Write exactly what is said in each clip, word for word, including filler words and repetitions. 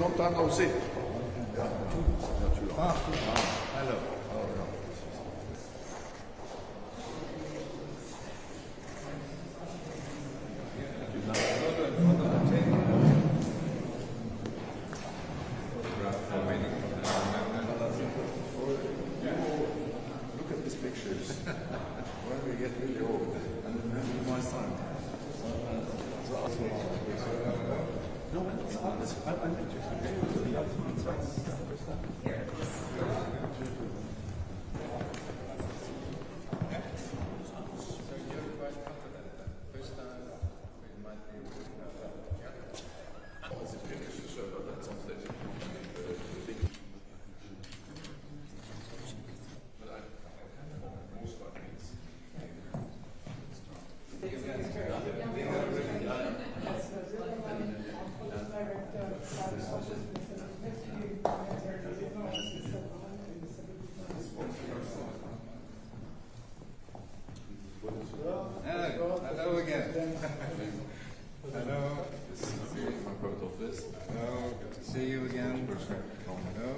longtemps no see. Ah, hello. Look at these pictures. When we get really old, and then my son. No, it's honest. I'm Hello again. Hello. Hello. Good to see you again. Hello.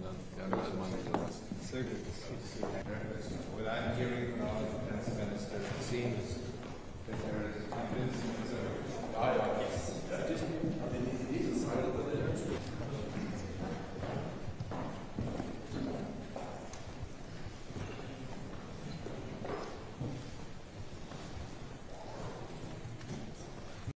So good to see you. What I'm hearing from our defense minister, it seems that there is a convincing